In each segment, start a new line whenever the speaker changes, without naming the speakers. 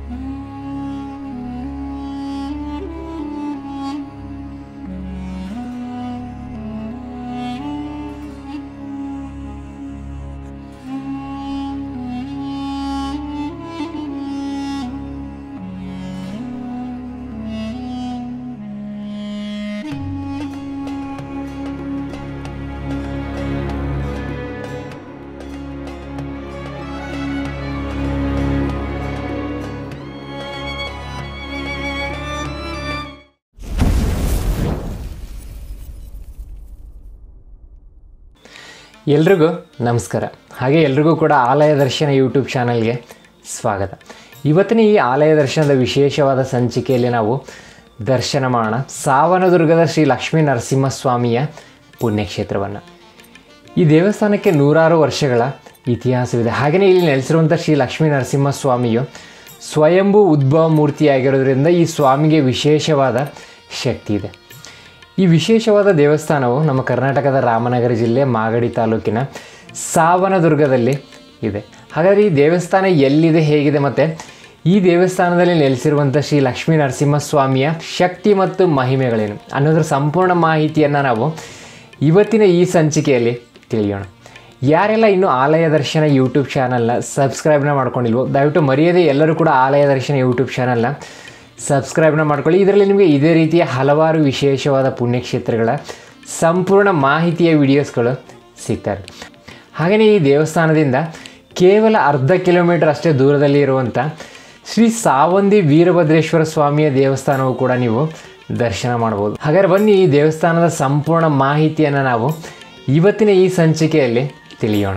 ಎಲ್ರಿಗೂ ನಮಸ್ಕಾರ. ಹಾಗೆ ಎಲ್ರಿಗೂ ಕೂಡ ಆಲಯ ದರ್ಶನ ಯೂಟ್ಯೂಬ್ ಚಾನಲ್ಗೆ ಸ್ವಾಗತ. ಇವತ್ತಿನ ಈ ಆಲಯ ದರ್ಶನದ ವಿಶೇಷವಾದ ಸಂಚಿಕೆಯಲ್ಲಿ ನಾವು ದರ್ಶನ ಮಾಡೋಣ ಸಾವನದುರ್ಗದ ಶ್ರೀ ಲಕ್ಷ್ಮೀ ನರಸಿಂಹ ಸ್ವಾಮಿಯ ಪುಣ್ಯಕ್ಷೇತ್ರವನ್ನು. ಈ ದೇವಸ್ಥಾನಕ್ಕೆ ನೂರಾರು ವರ್ಷಗಳ ಇತಿಹಾಸವಿದೆ. ಹಾಗೆಯೇ ಇಲ್ಲಿ ನೆಲೆಸಿರುವಂಥ ಶ್ರೀ ಲಕ್ಷ್ಮೀ ನರಸಿಂಹ ಸ್ವಾಮಿಯು ಸ್ವಯಂಭೂ ಉದ್ಭವ ಮೂರ್ತಿಯಾಗಿರೋದ್ರಿಂದ ಈ ಸ್ವಾಮಿಗೆ ವಿಶೇಷವಾದ ಶಕ್ತಿ ಇದೆ. ಈ ವಿಶೇಷವಾದ ದೇವಸ್ಥಾನವು ನಮ್ಮ ಕರ್ನಾಟಕದ ರಾಮನಗರ ಜಿಲ್ಲೆ ಮಾಗಡಿ ತಾಲೂಕಿನ ಸಾವನದುರ್ಗದಲ್ಲಿ ಇದೆ. ಹಾಗಾದರೆ ಈ ದೇವಸ್ಥಾನ ಎಲ್ಲಿದೆ, ಹೇಗಿದೆ ಮತ್ತು ಈ ದೇವಸ್ಥಾನದಲ್ಲಿ ನೆಲೆಸಿರುವಂಥ ಶ್ರೀ ಲಕ್ಷ್ಮೀ ನರಸಿಂಹ ಸ್ವಾಮಿಯ ಶಕ್ತಿ ಮತ್ತು ಮಹಿಮೆಗಳೇನು ಅನ್ನೋದರ ಸಂಪೂರ್ಣ ಮಾಹಿತಿಯನ್ನು ನಾವು ಇವತ್ತಿನ ಈ ಸಂಚಿಕೆಯಲ್ಲಿ ತಿಳಿಯೋಣ. ಯಾರೆಲ್ಲ ಇನ್ನೂ ಆಲಯ ದರ್ಶನ ಯೂಟ್ಯೂಬ್ ಚಾನಲ್ನ ಸಬ್ಸ್ಕ್ರೈಬ್ನ ಮಾಡ್ಕೊಂಡಿಲ್ವೋ ದಯವಿಟ್ಟು ಮರೆಯದೆ ಎಲ್ಲರೂ ಕೂಡ ಆಲಯ ದರ್ಶನ ಯೂಟ್ಯೂಬ್ ಚಾನಲ್ನ ಸಬ್ಸ್ಕ್ರೈಬ್ನ ಮಾಡ್ಕೊಳ್ಳಿ. ಇದರಲ್ಲಿ ನಿಮಗೆ ಇದೇ ರೀತಿಯ ಹಲವಾರು ವಿಶೇಷವಾದ ಪುಣ್ಯಕ್ಷೇತ್ರಗಳ ಸಂಪೂರ್ಣ ಮಾಹಿತಿಯ ವಿಡಿಯೋಸ್ಗಳು ಸಿಗ್ತಾರೆ. ಹಾಗೆಯೇ ಈ ದೇವಸ್ಥಾನದಿಂದ ಕೇವಲ ಅರ್ಧ ಕಿಲೋಮೀಟರ್ ಅಷ್ಟೇ ದೂರದಲ್ಲಿ ಇರುವಂಥ ಶ್ರೀ ಸಾವಂದಿ ವೀರಭದ್ರೇಶ್ವರ ಸ್ವಾಮಿಯ ದೇವಸ್ಥಾನವೂ ಕೂಡ ನೀವು ದರ್ಶನ ಮಾಡ್ಬೋದು. ಹಾಗಾದರೆ ಬನ್ನಿ ಈ ದೇವಸ್ಥಾನದ ಸಂಪೂರ್ಣ ಮಾಹಿತಿಯನ್ನು ನಾವು ಇವತ್ತಿನ ಈ ಸಂಚಿಕೆಯಲ್ಲಿ ತಿಳಿಯೋಣ.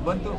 ಬಂತು.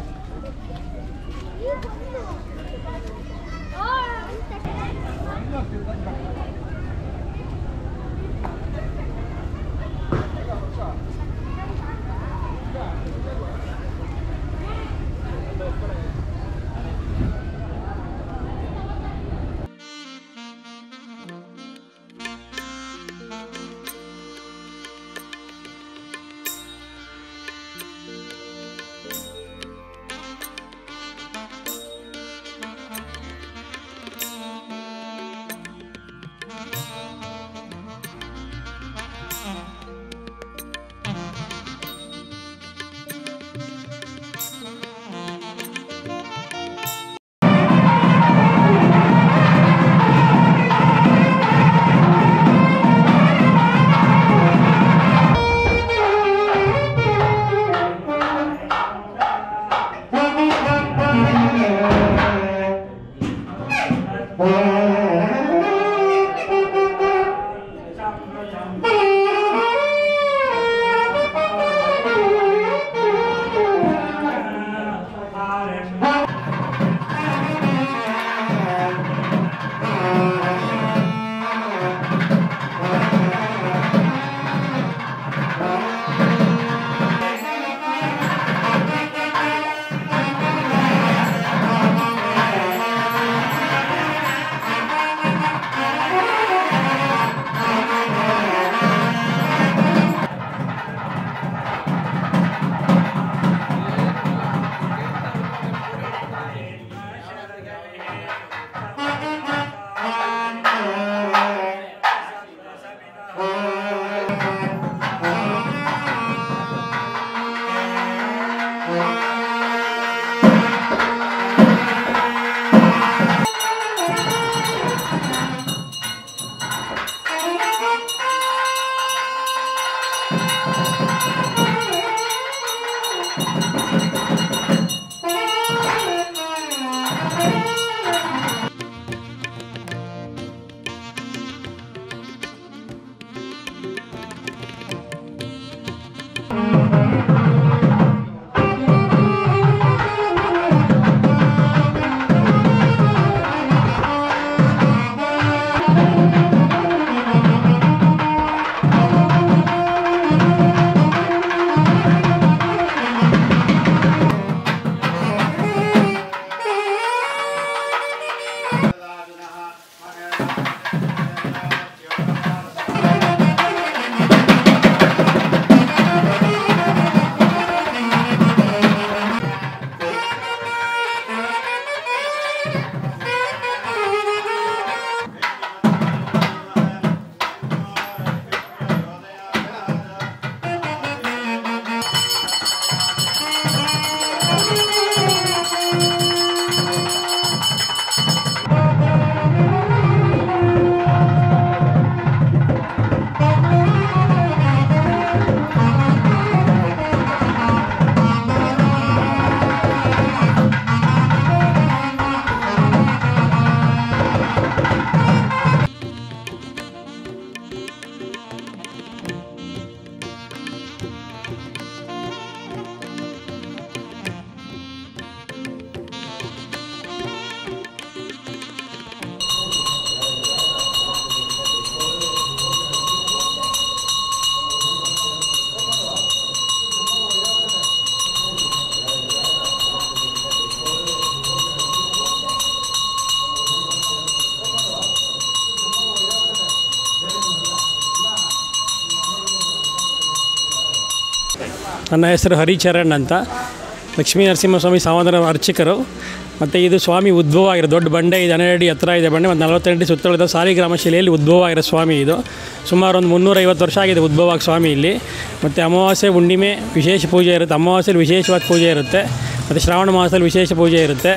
ನನ್ನ ಹೆಸರು ಹರಿಚರಣ್ ಅಂತ. ಲಕ್ಷ್ಮೀ ನರಸಿಂಹ ಸ್ವಾಮಿ ಸಾವನ ಅರ್ಚಕರು. ಮತ್ತು ಇದು ಸ್ವಾಮಿ ಉದ್ಭವ ಆಗಿರೋ ದೊಡ್ಡ ಬಂಡೆ ಇದು 12 ಅಡಿ ಎತ್ತರ ಇದೆ ಬಂಡೆ ಮತ್ತು 48 ಅಡಿ ಸುತ್ತಳದ ಸಾಲಿಗ್ರಾಮ ಶಿಲೆಯಲ್ಲಿ ಉದ್ಭವ ಆಗಿರೋ ಸ್ವಾಮಿ ಇದು. ಸುಮಾರು ಒಂದು 350 ವರ್ಷ ಆಗಿದೆ ಉದ್ಭವ ಆಗಿ ಸ್ವಾಮಿ ಇಲ್ಲಿ. ಮತ್ತು ಅಮಾವಾಸ್ಯೆ ಹುಣ್ಣಿಮೆ ವಿಶೇಷ ಪೂಜೆ ಇರುತ್ತೆ, ಅಮಾವಾಸ್ಯೆಯಲ್ಲಿ ವಿಶೇಷವಾದ ಪೂಜೆ ಇರುತ್ತೆ, ಮತ್ತು ಶ್ರಾವಣ ಮಾಸದಲ್ಲಿ ವಿಶೇಷ ಪೂಜೆ ಇರುತ್ತೆ.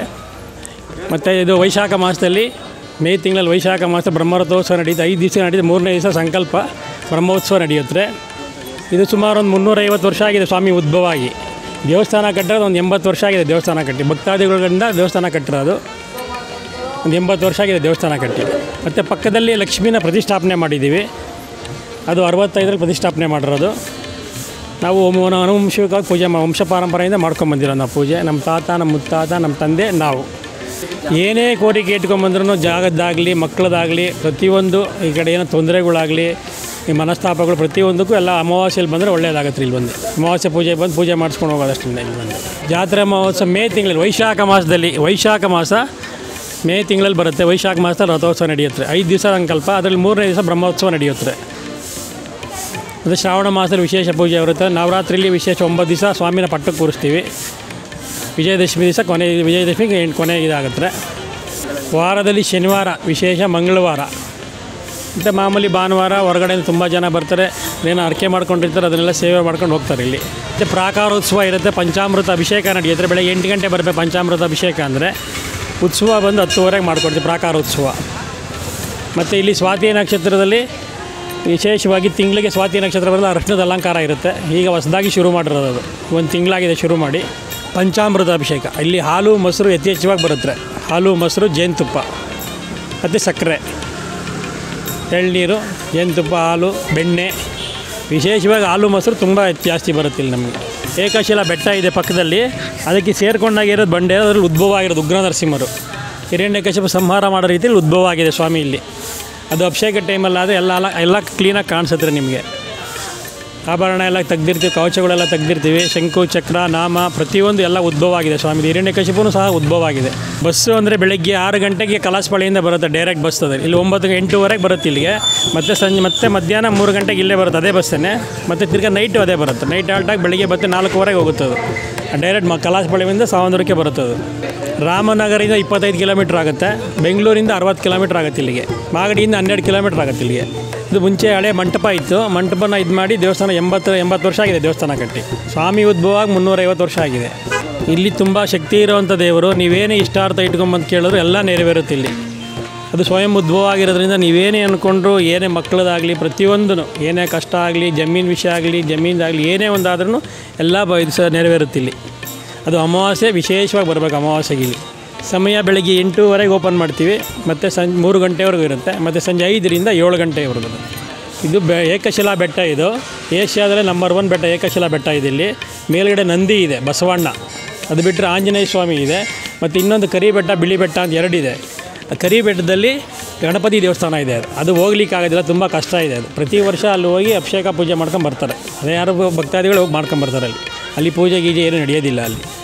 ಮತ್ತು ಇದು ವೈಶಾಖ ಮಾಸದಲ್ಲಿ ಮೇ ತಿಂಗಳಲ್ಲಿ ವೈಶಾಖ ಮಾಸ ಬ್ರಹ್ಮರಥೋತ್ಸವ ನಡೆಯುತ್ತೆ. 5 ದಿವಸ ನಡೆಯುತ್ತೆ. 3ನೇ ದಿವಸ ಸಂಕಲ್ಪ ಬ್ರಹ್ಮೋತ್ಸವ ನಡೆಯುತ್ತೆ. ಇದು ಸುಮಾರು ಒಂದು 350 ವರ್ಷ ಆಗಿದೆ ಸ್ವಾಮಿ ಉದ್ಭವ ಆಗಿ. ದೇವಸ್ಥಾನ ಕಟ್ಟಿರೋದು ಒಂದು 80 ವರ್ಷ ಆಗಿದೆ. ದೇವಸ್ಥಾನ ಕಟ್ಟಿ ಭಕ್ತಾದಿಗಳಿಂದ ದೇವಸ್ಥಾನ ಕಟ್ಟಿರೋದು ಒಂದು 80 ವರ್ಷ ಆಗಿದೆ ದೇವಸ್ಥಾನ ಕಟ್ಟಿ. ಮತ್ತು ಪಕ್ಕದಲ್ಲಿ ಲಕ್ಷ್ಮೀನ ಪ್ರತಿಷ್ಠಾಪನೆ ಮಾಡಿದ್ದೀವಿ. ಅದು 65ರಲ್ಲಿ ಪ್ರತಿಷ್ಠಾಪನೆ ಮಾಡಿರೋದು. ನಾವು ಅನುವಂಶಿಕವಾಗಿ ಪೂಜೆ ವಂಶ ಪಾರಂಪರೆಯಿಂದ ಮಾಡ್ಕೊಂಬಂದಿರೋ ನಾವು ಪೂಜೆ. ನಮ್ಮ ತಾತ, ನಮ್ಮ ಮುತ್ತಾತ, ನಮ್ಮ ತಂದೆ, ನಾವು ಏನೇ ಕೋರಿಕೆ ಇಟ್ಕೊಂಬಂದ್ರೂ ಜಾಗದ್ದಾಗಲಿ ಮಕ್ಕಳದಾಗಲಿ ಪ್ರತಿಯೊಂದು ಈ ಕಡೆ ಏನೋ ತೊಂದರೆಗಳಾಗಲಿ ಈ ಮನಸ್ತಾಪಗಳು ಪ್ರತಿಯೊಂದಕ್ಕೂ ಎಲ್ಲ ಅಮಾವಾಸ್ಯೆಯಲ್ಲಿ ಬಂದರೆ ಒಳ್ಳೆಯದಾಗತ್ತೆ. ಇಲ್ಲಿ ಬಂದು ಅಮಾವಾಸ್ಯೆ ಪೂಜೆ ಬಂದು ಪೂಜೆ ಮಾಡಿಸ್ಕೊಂಡು ಹೋಗೋದಷ್ಟೇ. ಇಲ್ಲಿ ಬಂದು ಜಾತ್ರೆ ಮಹೋತ್ಸವ ಮೇ ತಿಂಗಳಲ್ಲಿ ವೈಶಾಖ ಮಾಸ ಮೇ ತಿಂಗಳಲ್ಲಿ ಬರುತ್ತೆ. ವೈಶಾಖ ಮಾಸದಲ್ಲಿ ರಥೋತ್ಸವ ನಡೆಯುತ್ತೆ. 5 ದಿವಸ ಸಂಕಲ್ಪ, ಅದರಲ್ಲಿ 3ನೇ ದಿವಸ ಬ್ರಹ್ಮೋತ್ಸವ ನಡೆಯುತ್ತೆ. ಮತ್ತು ಶ್ರಾವಣ ಮಾಸದಲ್ಲಿ ವಿಶೇಷ ಪೂಜೆ ಇರುತ್ತೆ. ನವರಾತ್ರಿಯಲ್ಲಿ ವಿಶೇಷ 9 ದಿವಸ ಸ್ವಾಮಿನ ಪಟ್ಟಕ್ಕೆ ಕೂರಿಸ್ತೀವಿ. ವಿಜಯದಶಮಿ ದಿವಸ ವಿಜಯದಶಮಿಗೆ ಕೊನೆ ಇದಾಗುತ್ತೆ. ವಾರದಲ್ಲಿ ಶನಿವಾರ ವಿಶೇಷ, ಮಂಗಳವಾರ ಮತ್ತು ಮಾಮೂಲಿ ಭಾನುವಾರ ಹೊರಗಡೆಯಿಂದ ತುಂಬ ಜನ ಬರ್ತಾರೆ. ಏನೋ ಅರ್ಕೆ ಮಾಡ್ಕೊಂಡಿರ್ತಾರೆ, ಅದನ್ನೆಲ್ಲ ಸೇವೆ ಮಾಡ್ಕೊಂಡು ಹೋಗ್ತಾರೆ. ಇಲ್ಲಿ ಮತ್ತು ಪ್ರಾಕಾರೋತ್ಸವ ಇರುತ್ತೆ. ಪಂಚಾಮೃತ ಅಭಿಷೇಕ ನಡೆಯುತ್ತೆ. ಬೆಳಗ್ಗೆ 8 ಗಂಟೆ ಬರಬೇಕು ಪಂಚಾಮೃತ ಅಭಿಷೇಕ ಅಂದರೆ. ಉತ್ಸವ ಬಂದು 10:30 ಮಾಡ್ಕೊಡ್ತೀವಿ ಪ್ರಾಕಾರೋತ್ಸವ. ಮತ್ತು ಇಲ್ಲಿ ಸ್ವಾತಿ ನಕ್ಷತ್ರದಲ್ಲಿ ವಿಶೇಷವಾಗಿ ತಿಂಗಳಿಗೆ ಸ್ವಾತಿ ನಕ್ಷತ್ರ ಬರೋದು ಅರಶಿನದ ಅಲಂಕಾರ ಇರುತ್ತೆ. ಈಗ ಹೊಸದಾಗಿ ಶುರು ಮಾಡಿರೋದು, ಅದು 1 ತಿಂಗಳಾಗಿದೆ ಶುರು ಮಾಡಿ. ಪಂಚಾಮೃತ ಅಭಿಷೇಕ ಇಲ್ಲಿ ಹಾಲು ಮೊಸರು ಯಥೇಚ್ಛವಾಗಿ ಬರುತ್ತೆ. ಹಾಲು ಮೊಸರು ಜೇನುತುಪ್ಪ ಮತ್ತು ಸಕ್ಕರೆ, ಎಳ್ನೀರು, ಜೇನುತುಪ್ಪ, ಹಾಲು, ಬೆಣ್ಣೆ. ವಿಶೇಷವಾಗಿ ಹಾಲು ಮೊಸರು ತುಂಬ ಜಾಸ್ತಿ ಬರುತ್ತೆ ಇಲ್ಲಿ ನಮಗೆ. ಏಕಶಿಲಾ ಬೆಟ್ಟ ಇದೆ ಪಕ್ಕದಲ್ಲಿ, ಅದಕ್ಕೆ ಸೇರ್ಕೊಂಡಾಗಿರೋದು ಬಂಡೆ, ಅದರಲ್ಲಿ ಉದ್ಭವ ಆಗಿರೋದು ಉಗ್ರ ನರಸಿಂಹರು ಹಿರಣ್ಯಕಶಿಪು ಸಂಹಾರ ಮಾಡೋ ರೀತಿಯಲ್ಲಿ ಉದ್ಭವ ಆಗಿದೆ ಸ್ವಾಮಿ ಇಲ್ಲಿ. ಅದು ಅಭಿಷೇಕ ಟೈಮಲ್ಲಾದರೆ ಎಲ್ಲ ಕ್ಲೀನಾಗಿ ಕಾಣಿಸುತ್ತೆ ನಿಮಗೆ. ಆಭರಣ ಎಲ್ಲ ತೆಗ್ದಿರ್ತೀವಿ, ಕವಚಗಳೆಲ್ಲ ತೆಗ್ದಿರ್ತೀವಿ. ಶಂಕು, ಚಕ್ರ, ನಾಮ ಪ್ರತಿಯೊಂದು ಎಲ್ಲ ಉದ್ಭವ ಆಗಿದೆ ಸ್ವಾಮಿ. ಹಿರಣ್ಯಕಶಿಪುನೂ ಸಹ ಉದ್ಭವ ಆಗಿದೆ. ಬಸ್ಸು ಅಂದರೆ ಬೆಳಗ್ಗೆ 6 ಗಂಟೆಗೆ ಕಲಾಸಪಾಳಿಯಿಂದ ಬರುತ್ತೆ, ಡೈರೆಕ್ಟ್ ಬಸ್ ಅದೇ. ಇಲ್ಲಿ 8:30 ಬರುತ್ತೆ ಇಲ್ಲಿಗೆ. ಮತ್ತು ಸಂಜೆ ಮತ್ತೆ ಮಧ್ಯಾಹ್ನ 3 ಗಂಟೆಗೆ ಇಲ್ಲೇ ಬರುತ್ತೆ ಅದೇ ಬಸ್ಸನ್ನೇ. ಮತ್ತು ತಿರ್ಗಿ ನೈಟು ಅದೇ ಬರುತ್ತೆ. ನೈಟ್ ಹಾಲ್ಟಾಗಿ ಬೆಳಗ್ಗೆ ಮತ್ತೆ 4:15 ಹೋಗುತ್ತದೆ. ಡೈರೆಕ್ಟ್ ಕಲಾಸಪಾಳ್ಯದಿಂದ ಸಾವಂದ್ರಕ್ಕೆ ಬರುತ್ತದೆ. ರಾಮನಗರಿಂದ 25 ಕಿಲೋಮೀಟ್ರ್ ಆಗುತ್ತೆ. ಬೆಂಗಳೂರಿಂದ 60 ಕಿಲೋಮೀಟ್ರ್ ಆಗುತ್ತೆ ಇಲ್ಲಿಗೆ. ಮಾಗಡಿಯಿಂದ 12 ಕಿಲೋಮೀಟ್ರ್ ಆಗುತ್ತೆ ಇಲ್ಲಿಗೆ. ಇದು ಮುಂಚೆ ಹಳೆ ಮಂಟಪ ಇತ್ತು. ಮಂಟಪನ ಇದು ಮಾಡಿ ದೇವಸ್ಥಾನ 80 ವರ್ಷ ಆಗಿದೆ ದೇವಸ್ಥಾನ ಕಟ್ಟಿ. ಸ್ವಾಮಿ ಉದ್ಭವ 350 ವರ್ಷ ಆಗಿದೆ. ಇಲ್ಲಿ ತುಂಬ ಶಕ್ತಿ ಇರುವಂಥ ದೇವರು. ನೀವೇನೇ ಇಷ್ಟಾರ್ಥ ಇಟ್ಕೊಂಬಂದು ಕೇಳಿದ್ರು ಎಲ್ಲ ನೆರವೇರುತ್ತೆ ಇಲ್ಲಿ. ಅದು ಸ್ವಯಂ ಉದ್ಭವ ಆಗಿರೋದ್ರಿಂದ ನೀವೇನೇ ಅಂದ್ಕೊಂಡ್ರು, ಏನೇ ಮಕ್ಕಳದಾಗಲಿ ಪ್ರತಿಯೊಂದೂ, ಏನೇ ಕಷ್ಟ ಆಗಲಿ, ಜಮೀನು ವಿಷಯ ಆಗಲಿ, ಜಮೀನ್ದಾಗಲಿ ಏನೇ ಒಂದಾದ್ರೂ ಎಲ್ಲ ನೆರವೇರುತ್ತೆ ಇಲ್ಲಿ. ಅದು ಅಮಾವಾಸ್ಯೆ ವಿಶೇಷವಾಗಿ ಬರಬೇಕು. ಅಮಾವಾಸ್ಯೆಗೆ ಇಲ್ಲಿ ಸಮಯ ಬೆಳಗ್ಗೆ 8:30 ಓಪನ್ ಮಾಡ್ತೀವಿ. ಮತ್ತು ಸಂಜೆ 3 ಗಂಟೆವರೆಗೂ ಇರುತ್ತೆ. ಮತ್ತು ಸಂಜೆ 5ರಿಂದ 7 ಗಂಟೆವರೆಗೂ. ಇದು ಏಕಶಿಲಾ ಬೆಟ್ಟ. ಇದು ಏಷ್ಯಾದಲ್ಲೇ ನಂಬರ್ 1 ಬೆಟ್ಟ ಏಕಶಿಲಾ ಬೆಟ್ಟ ಇದೆ. ಇಲ್ಲಿ ಮೇಲ್ಗಡೆ ನಂದಿ ಇದೆ, ಬಸವಣ್ಣ. ಅದು ಬಿಟ್ಟರೆ ಆಂಜನೇಯ ಸ್ವಾಮಿ ಇದೆ. ಮತ್ತು ಇನ್ನೊಂದು ಕರಿ ಬೆಟ್ಟ, ಬಿಳಿ ಬೆಟ್ಟ ಅಂತ 2 ಇದೆ. ಕರಿ ಬೆಟ್ಟದಲ್ಲಿ ಗಣಪತಿ ದೇವಸ್ಥಾನ ಇದೆ. ಅದು ಹೋಗ್ಲಿಕ್ಕೆ ಆಗೋದಿಲ್ಲ, ತುಂಬ ಕಷ್ಟ ಇದೆ. ಅದು ಪ್ರತಿ ವರ್ಷ ಅಲ್ಲಿ ಹೋಗಿ ಅಭಿಷೇಕ ಪೂಜೆ ಮಾಡ್ಕೊಂಡು ಬರ್ತಾರೆ. ಅದೇ ಯಾರು ಭಕ್ತಾದಿಗಳು ಹೋಗಿ ಮಾಡ್ಕೊಂಬರ್ತಾರೆ ಅಲ್ಲಿ. ಅಲ್ಲಿ ಪೂಜೆ ಗೀಜೆ ಏನೂ ನಡೆಯೋದಿಲ್ಲ ಅಲ್ಲಿ.